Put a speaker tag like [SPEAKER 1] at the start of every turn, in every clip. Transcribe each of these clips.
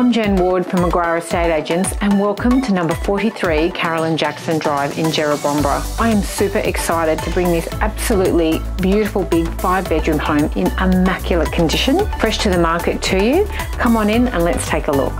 [SPEAKER 1] I'm Jen Ward from Maguire Estate Agents and welcome to number 43 Carolyn Jackson Drive in Jerrabomberra. I am super excited to bring this absolutely beautiful big 5-bedroom home in immaculate condition, fresh to the market to you. Come on in and let's take a look.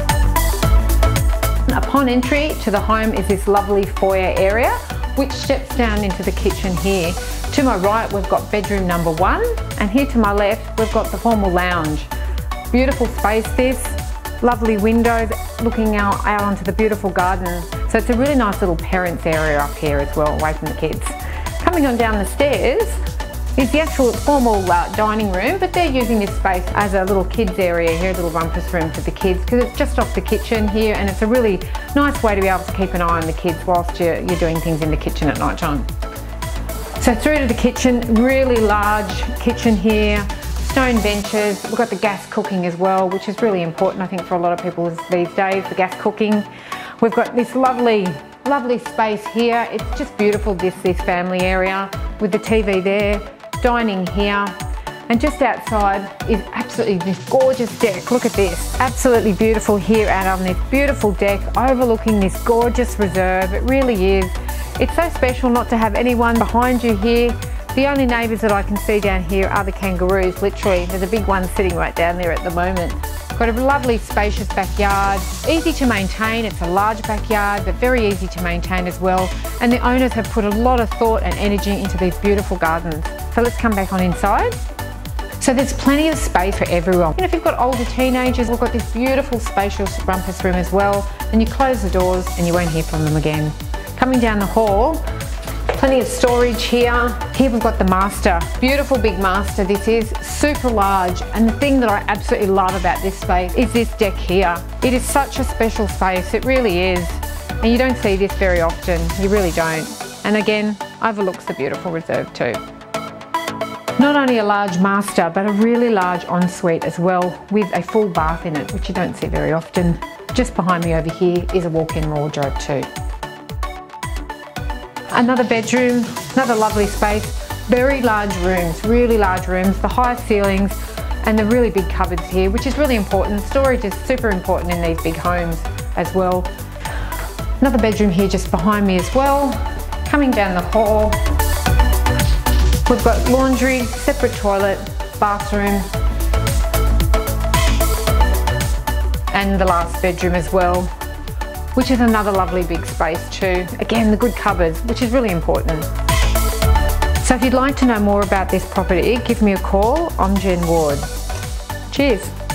[SPEAKER 1] Upon entry to the home is this lovely foyer area which steps down into the kitchen here. To my right we've got bedroom number 1 and here to my left we've got the formal lounge. Beautiful space this, lovely windows looking out onto the beautiful garden. So it's a really nice little parents area up here as well, away from the kids. Coming on down the stairs is the actual formal dining room, but they're using this space as a little kids area here, a little rumpus room for the kids because it's just off the kitchen here and it's a really nice way to be able to keep an eye on the kids whilst you're doing things in the kitchen at night time. So through to the kitchen, really large kitchen here. Stone benches, we've got the gas cooking as well, which is really important I think for a lot of people these days, the gas cooking. We've got this lovely space here. It's just beautiful, this family area with the TV there, dining here, and just outside is absolutely this gorgeous deck. Look at this, absolutely beautiful here out on this beautiful deck overlooking this gorgeous reserve. It really is. It's so special not to have anyone behind you here. The only neighbours that I can see down here are the kangaroos, literally. There's a big one sitting right down there at the moment. Got a lovely spacious backyard, easy to maintain. It's a large backyard, but very easy to maintain as well. And the owners have put a lot of thought and energy into these beautiful gardens. So let's come back on inside. So there's plenty of space for everyone. And if you've got older teenagers, we've got this beautiful spacious rumpus room as well. And you close the doors and you won't hear from them again. Coming down the hall, plenty of storage here. Here we've got the master. Beautiful big master this is, super large. And the thing that I absolutely love about this space is this deck here. It is such a special space, it really is. And you don't see this very often, you really don't. And again, overlooks the beautiful reserve too. Not only a large master, but a really large ensuite as well with a full bath in it, which you don't see very often. Just behind me over here is a walk-in wardrobe too. Another bedroom, another lovely space, very large rooms, really large rooms, the high ceilings and the really big cupboards here, which is really important. Storage is super important in these big homes as well. Another bedroom here just behind me as well. Coming down the hall, we've got laundry, separate toilet, bathroom, and the last bedroom as well, which is another lovely big space too. Again, the good cupboards, which is really important. So if you'd like to know more about this property, give me a call. I'm Jen Ward. Cheers.